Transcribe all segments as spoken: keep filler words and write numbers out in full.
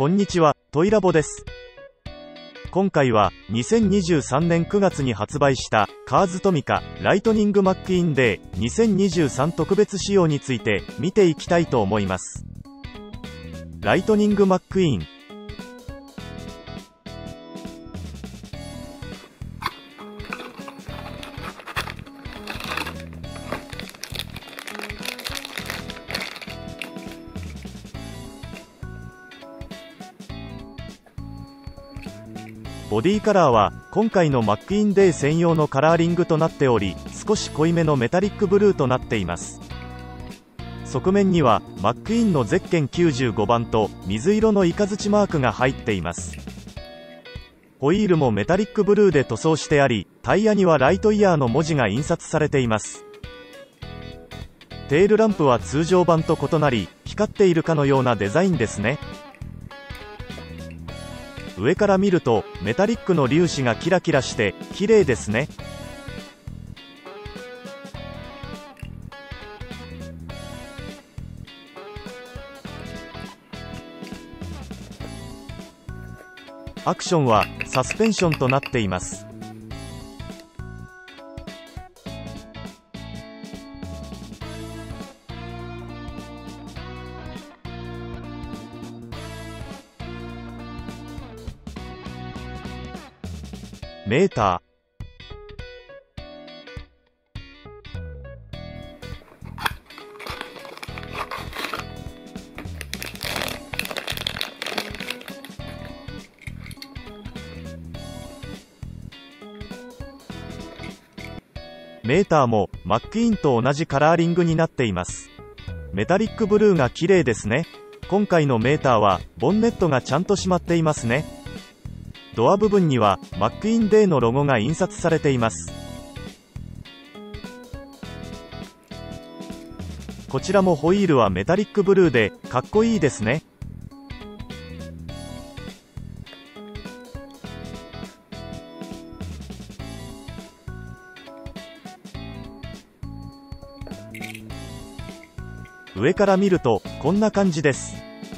こんにちは、トイラボです。今回はにせんにじゅうさんねんくがつに発売したカーズトミカライトニングマックインデーにせんにじゅうさん特別仕様について見ていきたいと思います。ライトニングマックインボディカラーは今回のマックインデー専用のカラーリングとなっており、少し濃いめのメタリックブルーとなっています。側面にはマックインのゼッケンきゅうじゅうごばんと水色のイカズチマークが入っています。ホイールもメタリックブルーで塗装してあり、タイヤにはライトイヤーの文字が印刷されています。テールランプは通常版と異なり、光っているかのようなデザインですね。上から見るとメタリックの粒子がキラキラして綺麗ですね。アクションはサスペンションとなっています。メーターメーターもマックインと同じカラーリングになっています。メタリックブルーが綺麗ですね。今回のメーターはボンネットがちゃんと閉まっていますね。ドア部分にはマックインデーのロゴが印刷されています。こちらもホイールはメタリックブルーでかっこいいですね。上から見るとこんな感じです。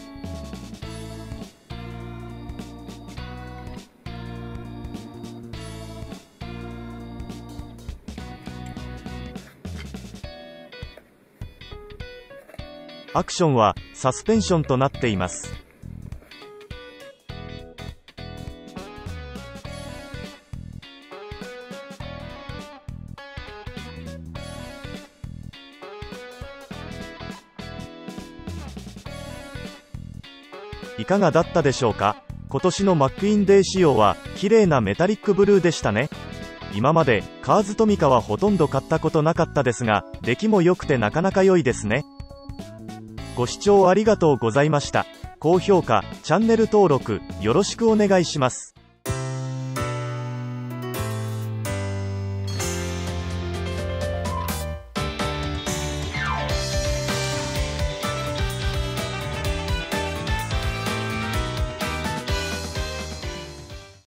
アクションはサスペンションとなっています。いかがだったでしょうか。今年のマックインデー仕様は綺麗なメタリックブルーでしたね。今までカーズトミカはほとんど買ったことなかったですが、出来も良くてなかなか良いですね。ご視聴ありがとうございました。高評価、チャンネル登録よろしくお願いします。